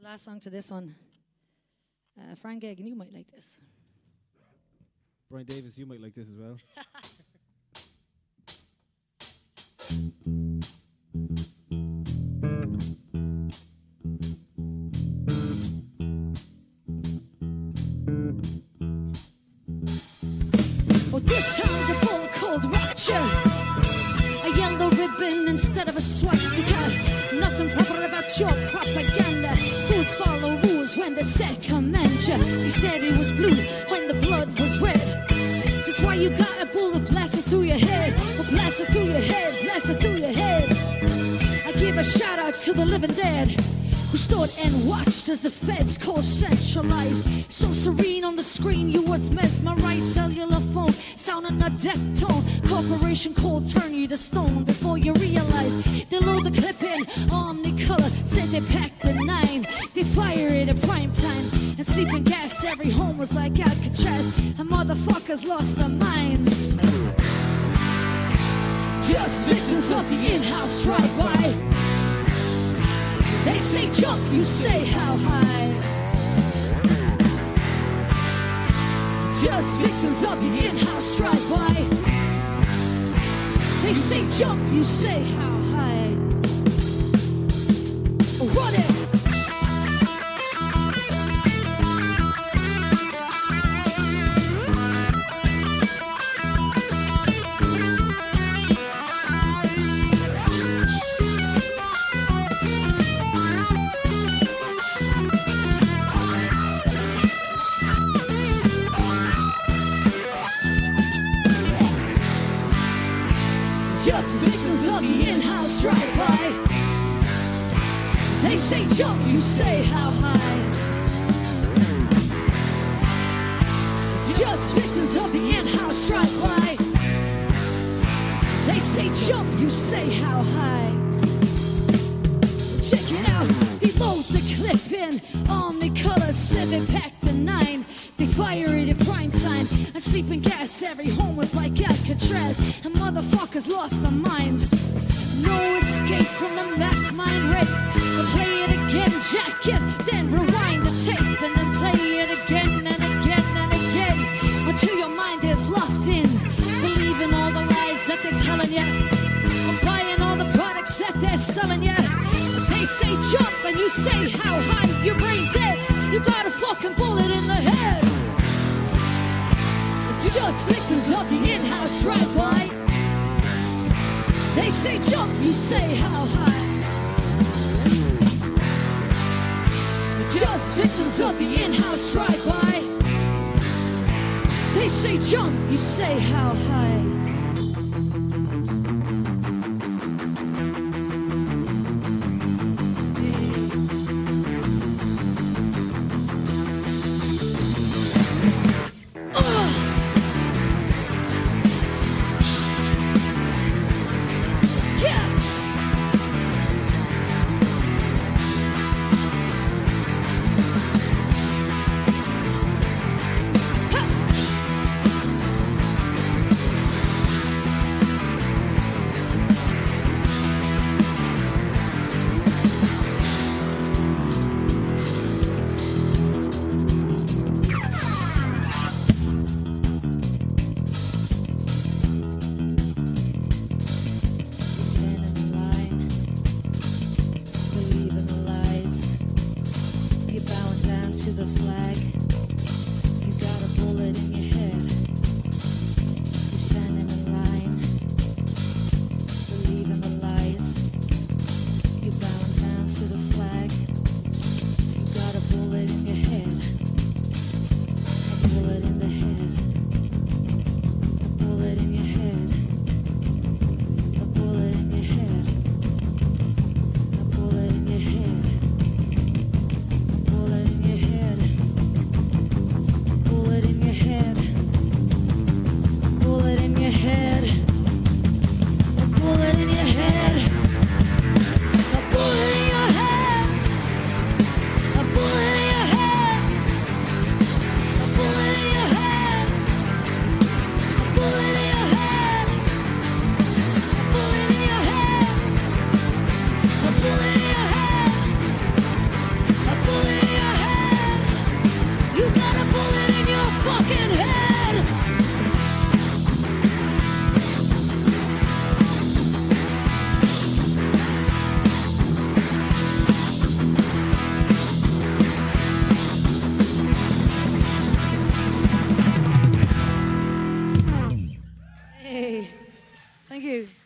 Last song to this one. Frank Gagan, you might like this. Brian Davis, you might like this as well. Oh, this time the bullet called Roger. A yellow ribbon instead of a swastika. Nothing proper about your propaganda. Fools follow rules when they say command ya. He said it was blue when the blood was red. That's why you got a bullet blasted through your head. Oh, blasted through your head, blasted through your head. I give a shout out to the living dead who stood and watched as the feds co-centralized. So serene on the screen, you was mesmerized. Cellular phone sounding a death tone. Corporation cold turn you to stone before you realize they load the clip in omnicolor. Said they packed the 9, they fire it at prime time. And sleeping gas, every home was like Alcatraz. And motherfuckers lost their minds. Just victims of the in-house drive-by. They say jump, you say how high. Just victims of the in-house drive-by. They say jump, you say how high. Run it. Just victims of the in-house drive-by. They say jump, you say how high. Just victims of the in-house drive-by. They say jump, you say how high. Check it out, they load the clip in omnicolor, 7 pack the 9. They fire it at prime time. And sleeping gas, every home was like Alcatraz. And motherfuckers lost their minds. No escape from the mass mind rape. But play it again, jack it, then rewind the tape. And then play it again and again and again. Until your mind is locked in. Believing all the lies that they're telling you. Or buying all the products that they're selling you. They say jump and you say how high. Your brain dead, you got a fucking bullet in the head. Just victims of the in-house drive-by. They say jump, you say how high. Just victims of the in-house drive-by. They say jump, you say how high. Thank you.